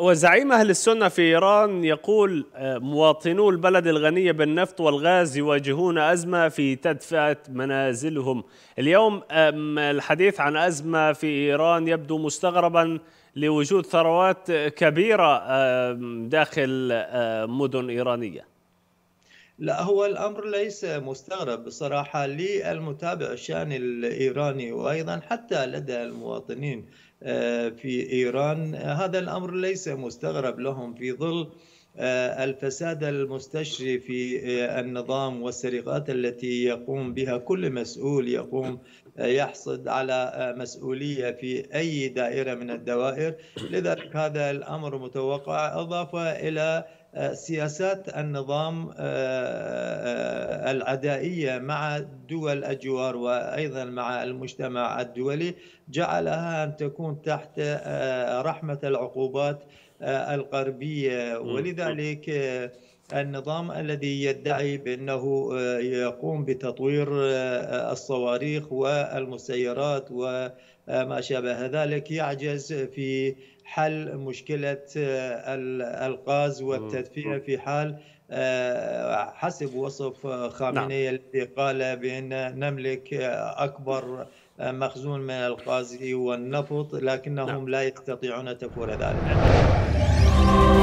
وزعيم أهل السنة في إيران يقول مواطنو البلد الغنية بالنفط والغاز يواجهون أزمة في تدفئة منازلهم اليوم. الحديث عن أزمة في إيران يبدو مستغربا لوجود ثروات كبيرة داخل مدن إيرانية. لا، هو الأمر ليس مستغرب بصراحة للمتابع الشأن الإيراني، وأيضا حتى لدى المواطنين في إيران. هذا الأمر ليس مستغرب لهم في ظل الفساد المستشري في النظام والسرقات التي يقوم بها كل مسؤول يحصد على مسؤولية في أي دائرة من الدوائر. لذلك هذا الأمر متوقع، إضافة إلى سياسات النظام العدائية مع دول الجوار وأيضا مع المجتمع الدولي، جعلها أن تكون تحت رحمة العقوبات الغربية. ولذلك النظام الذي يدعي بأنه يقوم بتطوير الصواريخ والمسيرات وما شابه ذلك يعجز في حل مشكلة الغاز والتدفئة، في حال حسب وصف نعم خامنئي الذي قال بأن نملك أكبر مخزون من الغاز والنفط، نعم. لكنهم لا يستطيعون تفوير ذلك.